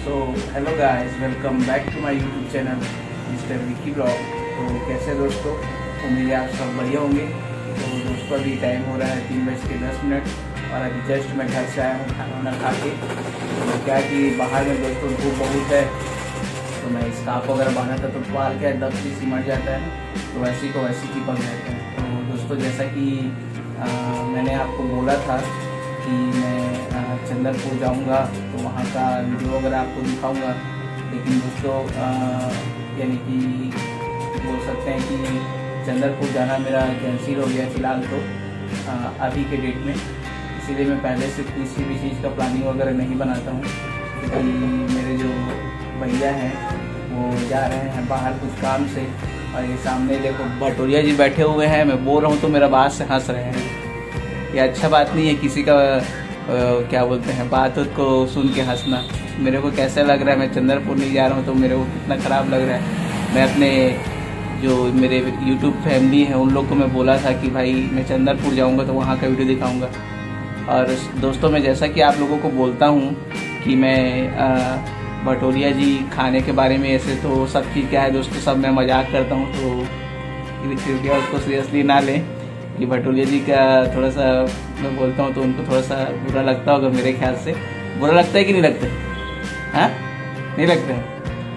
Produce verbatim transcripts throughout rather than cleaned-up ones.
So hello guys, welcome back to my YouTube channel mister Vicky blog. तो कैसे दोस्तों, उम्मीद है आप सब बढ़िया होंगे। तो दोस्तों अभी टाइम हो रहा है तीन बज के दस मिनट और अभी जस्ट मैं घर से आया हूँ खाना वाना खा के। तो क्या कि बाहर में दोस्तों धूप बहुत है, तो मैं स्काफ वगैरह बांधा था तो बाहर क्या दब से सिमट जाता है ना, तो वैसी को वैसी चिपक जाते हैं। तो दोस्तों जैसा कि आ, मैंने आपको बोला था कि मैं चंदरपुर जाऊंगा तो वहाँ का वीडियो वगैरह आपको दिखाऊंगा, लेकिन दोस्तों यानी कि बोल सकते हैं कि चंदरपुर जाना मेरा कैंसिल हो गया फ़िलहाल तो आ, अभी के डेट में। इसीलिए मैं पहले से किसी भी चीज़ का प्लानिंग वगैरह नहीं बनाता हूँ, क्योंकि मेरे जो भैया हैं वो जा रहे हैं बाहर कुछ काम से, और ये सामने देखो भटोरिया जी बैठे हुए हैं। मैं बोल रहा हूँ तो मेरा बात से हंस रहे हैं। ये अच्छा बात नहीं है किसी का आ, क्या बोलते हैं बात को सुन के हंसना। मेरे को कैसा लग रहा है, मैं चंदरपुर नहीं जा रहा हूँ तो मेरे को कितना ख़राब लग रहा है। मैं अपने जो मेरे यूट्यूब फैमिली है उन लोग को मैं बोला था कि भाई मैं चंदरपुर जाऊँगा तो वहाँ का वीडियो दिखाऊँगा। और दोस्तों मैं जैसा कि आप लोगों को बोलता हूँ कि मैं भटोरिया जी खाने के बारे में, ऐसे तो सब चीज़ क्या है दोस्तों, सब मैं मजाक करता हूँ, तो कृपया उसको सीरियसली ना लें कि भटोरिया जी का थोड़ा सा मैं बोलता हूँ तो उनको थोड़ा सा बुरा लगता होगा। मेरे ख्याल से बुरा लगता है कि नहीं लगता है? हाँ, नहीं लगता है।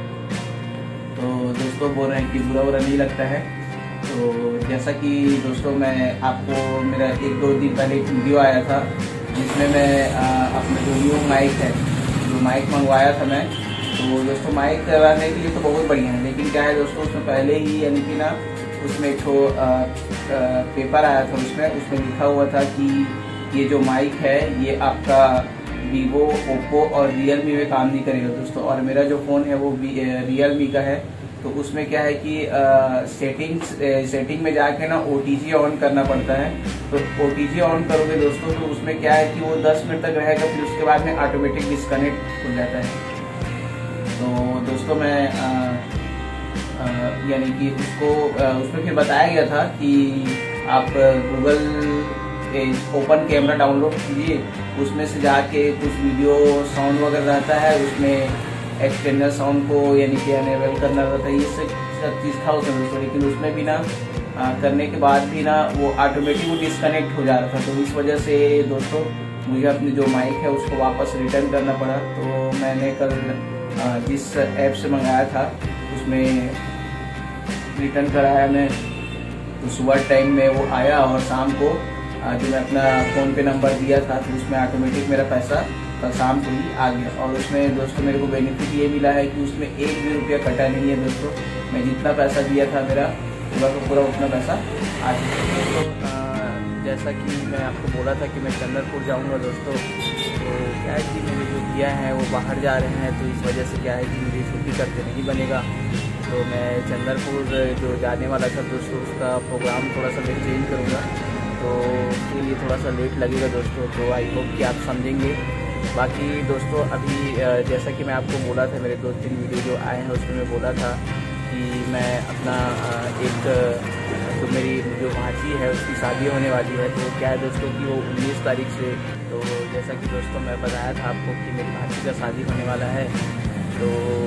तो दोस्तों बोल रहे हैं कि बुरा बुरा नहीं लगता है। तो जैसा कि दोस्तों मैं आपको मेरा एक दो दिन पहले एक वीडियो आया था जिसमें मैं अपने जो न्यू माइक है, जो माइक मंगवाया था मैं, तो दोस्तों माइक कराने के लिए तो बहुत बढ़िया है, लेकिन क्या है दोस्तों उसमें पहले ही यानी कि ना उसमें एक ठो पेपर आया था, उसमें उसमें लिखा हुआ था कि ये जो माइक है ये आपका वीवो, ओप्पो और रियलमी में काम नहीं करेगा दोस्तों। और मेरा जो फ़ोन है वो रियलमी का है, तो उसमें क्या है कि सेटिंग्स सेटिंग में जाके ना ओ टी जी ऑन करना पड़ता है। तो ओ टी जी ऑन करोगे दोस्तों तो उसमें क्या है कि वो दस मिनट तक रहेगा, फिर उसके बाद में ऑटोमेटिक डिस्कनेक्ट हो जाता है। तो दोस्तों मैं आ, आ, यानी कि उसको आ, उसमें फिर बताया गया था कि आप गूगल ओपन कैमरा डाउनलोड कीजिए, उसमें से जाके कुछ वीडियो साउंड वगैरह रहता है, उसमें एक्सटर्नल साउंड को यानी कि अनेबल करना रहता है। ये सब चीज़ था उसमें दोस्तों, लेकिन उसमें भी ना आ, करने के बाद भी ना वो ऑटोमेटिक वो डिस्कनेक्ट हो जा रहा था। तो इस वजह से दोस्तों मुझे अपनी जो माइक है उसको वापस रिटर्न करना पड़ा। तो मैंने कल आ, जिस ऐप से मंगाया था उसमें रिटर्न कराया मैं, तो सुबह टाइम में वो आया और शाम को जो मैं अपना फ़ोन पे नंबर दिया था तो उसमें ऑटोमेटिक मेरा पैसा कल शाम को ही आ गया। और उसमें दोस्तों मेरे को बेनिफिट ये मिला है कि उसमें एक भी रुपया कटा नहीं है दोस्तों। मैं जितना पैसा दिया था मेरा पूरा का पूरा उतना पैसा आ गया। दोस्तों जैसा कि मैं आपको बोला था कि मैं चंदरपुर जाऊंगा दोस्तों, तो क्या है कि मेरे जो भैया हैं वो बाहर जा रहे हैं, तो इस वजह से क्या है कि मुझे छुट्टी करके नहीं बनेगा। तो मैं चंदरपुर जो जाने वाला था दोस्तों उसका प्रोग्राम थोड़ा सा मैं चेंज करूँगा, तो उसके लिए थोड़ा सा लेट लगेगा दोस्तों। तो आई होप कि आप समझेंगे। बाकी दोस्तों अभी जैसा कि मैं आपको बोला था, मेरे दो तीन वीडियो जो आए हैं उसमें मैं बोला था कि मैं अपना एक तो मेरी जो भांजी है उसकी शादी होने वाली है। तो क्या है दोस्तों कि वो उन्नीस तारीख से, तो जैसा कि दोस्तों मैं बताया था आपको कि मेरी भांजी का शादी होने वाला है। तो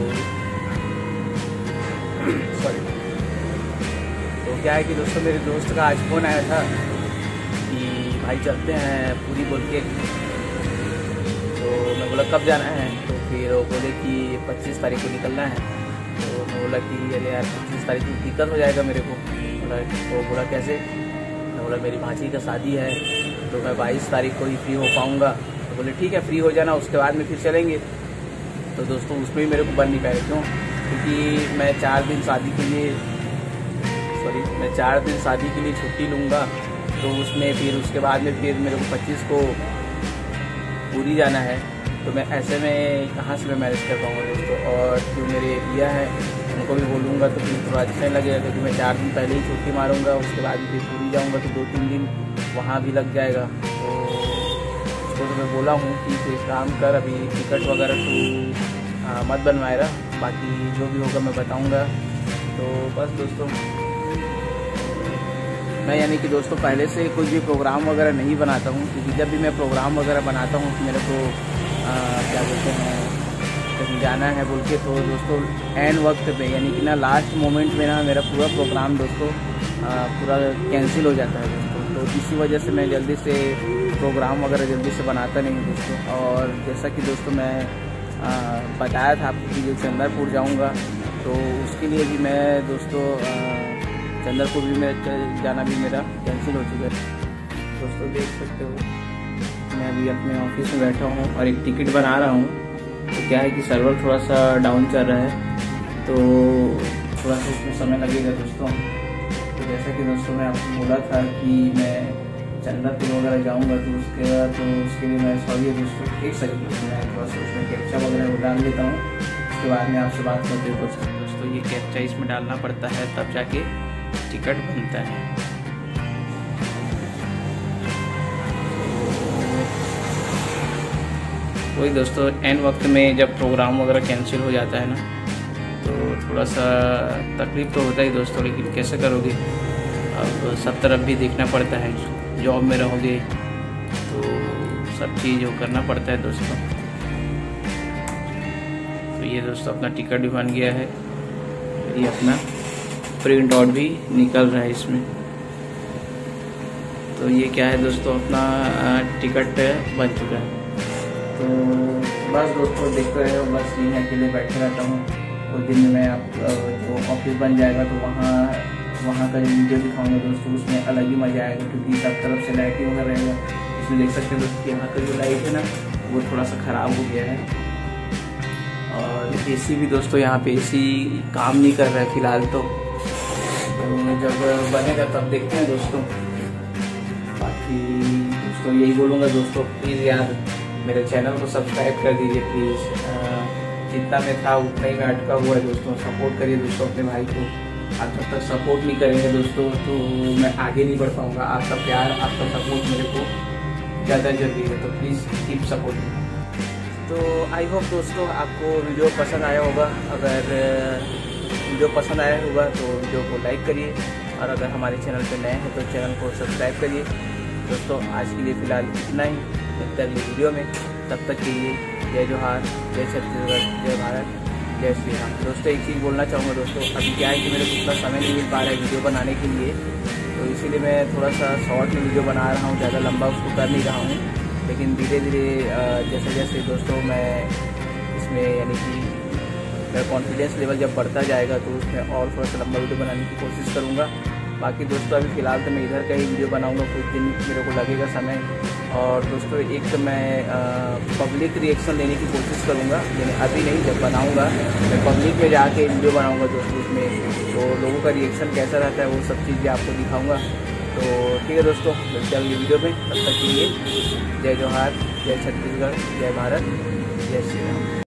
सॉरी तो क्या है कि दोस्तों मेरे दोस्त का आज फ़ोन आया था कि भाई चलते हैं पूरी बोल के। तो मैं बोला कब जाना है, तो फिर वो बोले कि पच्चीस तारीख को निकलना है। तो मैं बोला कि अरे यार पच्चीस तारीख को दिक्कत हो जाएगा मेरे को। बोला तो बोला कैसे, मैं बोला मेरी भांजी का शादी है तो मैं बाईस तारीख को ही फ्री हो पाऊँगा। तो बोले ठीक है फ्री हो जाना, उसके बाद में फिर चलेंगे। तो दोस्तों उसमें भी मेरे को बन नहीं पाएगा, क्यों? क्योंकि मैं चार दिन शादी के लिए सॉरी मैं चार दिन शादी के लिए छुट्टी लूँगा, तो उसमें फिर उसके बाद में फिर मेरे को पच्चीस को पूरी जाना है। तो मैं ऐसे में कहाँ से मैं मैनेज कर पाऊँगा दोस्तों। और जो मेरे भैया है उनको भी बोलूँगा तो फिर थोड़ा अच्छा लगेगा, क्योंकि मैं चार दिन पहले ही छुट्टी मारूँगा, उसके बाद फिर पूरी जाऊँगा तो दो तीन दिन वहाँ भी लग जाएगा। तो उसको तो मैं बोला हूँ कि कोई काम कर, अभी टिकट वगैरह तो मत बनवाए रहा, बाकी जो भी होगा मैं बताऊँगा। तो बस दोस्तों मैं यानी कि दोस्तों पहले से कोई भी प्रोग्राम वगैरह नहीं बनाता हूँ, क्योंकि जब भी मैं प्रोग्राम वगैरह बनाता हूँ तो मेरे को आ, क्या बोलते हैं कहीं जाना है बोल के, तो दोस्तों एंड वक्त पे यानी कि ना लास्ट मोमेंट में ना मेरा पूरा प्रोग्राम दोस्तों पूरा कैंसिल हो जाता है दोस्तों। तो इसी वजह से मैं जल्दी से प्रोग्राम वगैरह जल्दी से बनाता नहीं हूँ दोस्तों। और जैसा कि दोस्तों मैं आ, बताया था आपको कि जो चंद्रपुर जाऊँगा, तो उसके लिए भी मैं दोस्तों चंद्रपुर भी मैं जाना भी मेरा कैंसिल हो चुका है दोस्तों। देख सकते हो मैं अभी अपने ऑफिस में बैठा हूँ और एक टिकट बना रहा हूँ। तो क्या है कि सर्वर थोड़ा सा डाउन चल रहा है, तो थोड़ा सा उसमें समय लगेगा दोस्तों। तो जैसा कि दोस्तों मैं आपको बोला था कि मैं चंद्रपुर वगैरह जाऊंगा, तो उसके बाद तो उसके लिए मैं सॉरी दोस्तों, एक सेकंड मैं थोड़ा सा उसमें कैप्चा वगैरह डाल लेता हूँ, उसके बाद में आपसे बात करते हो दोस्तों। ये कैप्चा इसमें डालना पड़ता है तब जाके टिकट बनता है। वही दोस्तों एंड वक्त में जब प्रोग्राम वगैरह कैंसिल हो जाता है ना, तो थोड़ा सा तकलीफ तो होता ही दोस्तों, लेकिन कैसे करोगे, अब सब तरफ भी देखना पड़ता है। जॉब में रहोगे तो सब चीज़ वो करना पड़ता है दोस्तों। तो ये दोस्तों अपना टिकट भी बन गया है, ये अपना प्रिंट आउट भी निकल रहा है इसमें। तो ये क्या है दोस्तों, अपना टिकट बन चुका है। तो बस दोस्तों देखते रहे हो, बस यहीं अकेले बैठे रहता हूँ। और दिन में मैं आप जो ऑफिस बन जाएगा तो वहाँ वहाँ का जो वीडियो दिखाऊंगा दोस्तों, उसमें अलग ही मज़ा आएगा, क्योंकि सब तरफ से लाइटिंग वगैरह रहेगा। इसमें देख सकते हैं दोस्तों यहाँ का जो लाइट है ना, वो थोड़ा सा ख़राब हो गया है। और एसी भी दोस्तों यहाँ पे एसी काम नहीं कर रहा है फ़िलहाल तो, तो जब बनेगा तब देखते हैं दोस्तों। बाकी दोस्तों यही बोलूँगा दोस्तों, प्लीज़ यार मेरे चैनल को सब्सक्राइब कर दीजिए प्लीज़। जितना मैं था उतना ही मैं अटका हुआ है दोस्तों। सपोर्ट करिए दोस्तों अपने भाई को। आप जब तक सपोर्ट नहीं करेंगे दोस्तों तो मैं आगे नहीं बढ़ पाऊँगा। आपका प्यार, आपका सपोर्ट मेरे को ज़्यादा जरूरी है, तो प्लीज़ कीप सपोर्ट। तो आई होप दोस्तों आपको वीडियो पसंद आया होगा। अगर वीडियो पसंद आया होगा तो वीडियो को लाइक करिए, और अगर हमारे चैनल पर नए हैं तो चैनल को सब्सक्राइब करिए दोस्तों। आज के लिए फ़िलहाल इतना ही, मिलते हैं अगली वीडियो में। तब तक के लिए जय जोहार, जय छत्तीसगढ़, जय भारत, जय श्री राम। दोस्तों एक चीज़ बोलना चाहूँगा दोस्तों, अभी क्या है कि मेरे को उतना समय नहीं मिल पा रहा है वीडियो बनाने के लिए, तो इसीलिए मैं थोड़ा सा शॉर्ट में वीडियो बना रहा हूँ, ज़्यादा लंबा उसको कर नहीं रहा हूँ। लेकिन धीरे धीरे जैसे जैसे दोस्तों मैं इसमें यानी कि मेरा कॉन्फिडेंस लेवल जब बढ़ता जाएगा तो उसमें और थोड़ा सा लंबा वीडियो बनाने की कोशिश करूँगा। बाकी दोस्तों अभी फ़िलहाल तो मैं इधर का ही वीडियो बनाऊँगा, कुछ दिन मेरे को लगेगा समय। और दोस्तों एक तो मैं पब्लिक रिएक्शन लेने की कोशिश करूँगा, लेकिन अभी नहीं, जब बनाऊँगा मैं पब्लिक में जाके वीडियो बनाऊँगा दोस्तों। उसमें तो लोगों का रिएक्शन कैसा रहता है वो सब चीज़ भी आपको दिखाऊँगा। तो ठीक है दोस्तों, मिलते हैं अगली वीडियो में। तब तक के लिए जय जोहार, जय छत्तीसगढ़, जय भारत, जय श्री राम।